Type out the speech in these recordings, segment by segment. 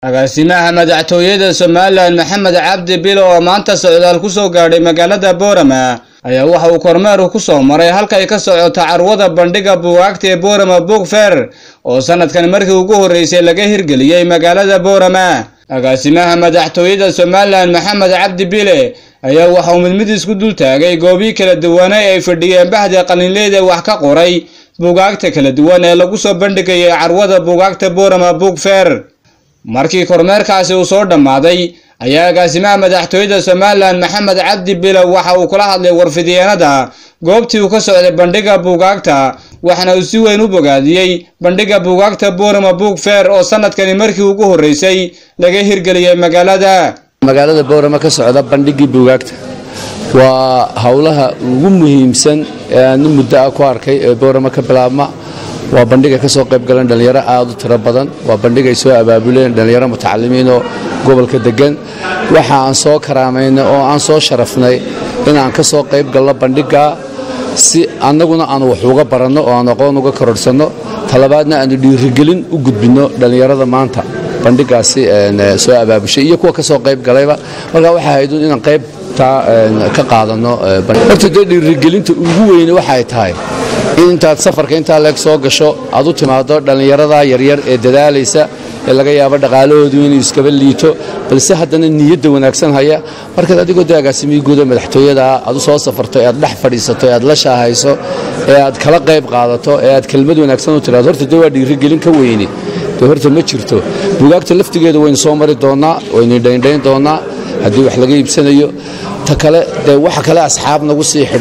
agaasimaha madaxtooyada Soomaaliland Maxamed Cabdi Bilo oo maanta socdaal ku soo gaadhay magaalada Boorama ayaa waxa uu kormeer ku soo maray halka ay ka socoto carwada bandhiga buugaagta ee Boorama Book Fair oo sanadkan markii ugu horeysay laga hirgeliyay magaalada Boorama. agaasimaha madaxtooyada Soomaaliland Maxamed Cabdi Bilo ayaa waxa uu mid isku dul taagay goobi kala duwan ay fadhiyeen bahda qalinleeda wax ka qoray buugaagta kala duwan ee lagu soo bandhigay carwada buugaagta Boorama Book Fair. markii kormeerkaasi uu soo dhamaaday ayaa agaasimaha madaxtooyada Soomaaliland Maxamed Cabdi Bilo waxa uu kula hadlay warfidiyeenada goobtii uu ka socday bandhiga buugaagta waxana uu si weyn u bogaadiyay bandhiga buugaagta Boorama Book Fair oo sanadkan markii ugu horeysay laga hirgeliyay magaalada Boorama ka socda bandhigii buugaagta waa hawlaha ugu muhiimsan ee aan muddo ku arkay ee Boorama ka bilaabma waa bandhiga ka soo qayb galan dhalinyaro aad u tiro badan waa bandhiga ay soo abaabuleen dhalinyaro mutacallimiin oo gobolka degan waxa aan soo karaameynay oo aan soo sharafnay in aan ka soo qayb galno bandhiga si annaguna aan wax uga baranno oo aan aqoon uga korodhsano talabaadna aan dhiirigelin u gudbino dhalinyarada maanta bandhigaasi soo abaabushay iyo kuwa ka soo qayb galayba marka waxa ay doon inaan qayb ka qaadano horta dhiirigelinta ugu weyn waxa ay tahay intaad safarka inta leeg soo gasho aad u timaado dhalinyarada yaryar ee dadaalaysa ee laga yaabo dhaqaalahoodu inuu iska liito balse haddana niyadda wanaagsan haya markaad adigoo agaasimiye guud ee madaxtooyada aad u soo safarto ee aad dhex fadhiisato ee aad la shaahayso ee aad kala qayb qaadato ee aad kelmad wanaagsan u tiraado horta waa dhiirigelin ka weyni horta ma jirto buugaagta laftigeeda waynu soo mari doonaa waynu dhayn doonaa haddii wax laga iibsanayo ta kale waxa kale asxaab nagu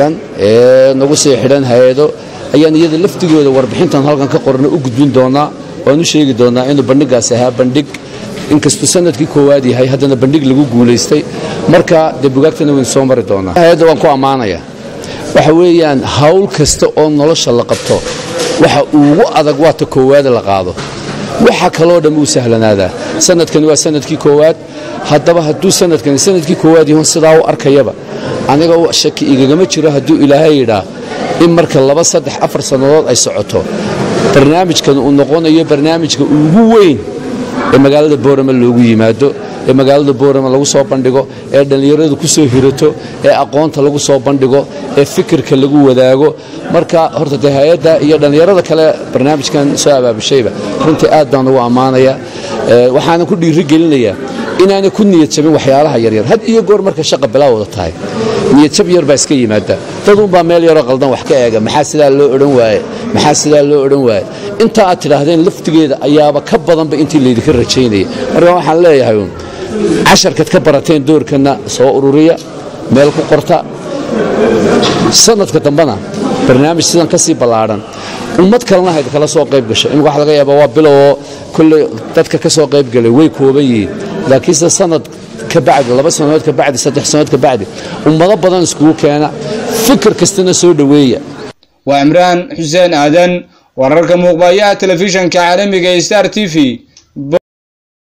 sii xidhan hay'ado ayaan iyada laftigooda warbixintan halkan ka qorno u gudbin doonaa waan u sheegi doonaa inuu bandhigaas ahaa bandhig inkastoo sanadkii koowaad yahay haddana bandhig lagu guulaystay marka buugaagtana waynu soo mari doonaa hay'adda waan ku ammaanaya waxa weeyaan hawl kasta oo nolosha la qabto waxa ugu adag waa ta koowaad la qaado waxa kaloo dhan uu sahlanaadaa sanadkani waa sanadkii koowaad haddaba hadduu sanadkii koowaad yahay sidaa u arkayaba aniga shaki igagama jiro hadduu ilaahay yidhaa in marka 2 3 4 sanadood ay socoto barnaamijkan uu noqonayo barnaamijka ugu weyn ee magaalada Boorama loogu yimaado ee magaalada Boorama lagu soo bandhigo ee dhalinyaradu ku soo hirato ee aqoonta lagu soo bandhigo ee fikirka lagu wadaago marka horta hay'adda iyo dhalinyarada kale barnaamijkan soo abaabashayba runtii aad baan ugu amaanaya waxaan ku dhiirigelinayaa inaana ku niyad jabin waxyaalaha yaryar had iyo goor marka shaqo bilaawda tahay niyad jab yar baa iska yimaada dad un baa meel yar oo qaldan wax ka eega maxaa sidaa loo odhan waaye inta aad tidhaahdeen laftigeeda ayaaba ka badanba intii laydinka rajaynayay marka waxaan leeyahay casharkad ka barateen doorkana soo ururiya meel ku qorta sanadka dambana barnaamij sidan ka sii ballaaran ummad kalena hayd kala soo qayb gasho in wax laga yaabo waa bilow kulli dadka ka soo qayb galay way kooban yihiin laakiin sanad ka bacdi 2 sanadood ka bacdi 3 sanadood ka bacdi ummado badan isku keena fikir kastana soo dhaweeya waa Imraan Xuseen Aadan wararka muuqbaaya telefishanka caalamiga Star TV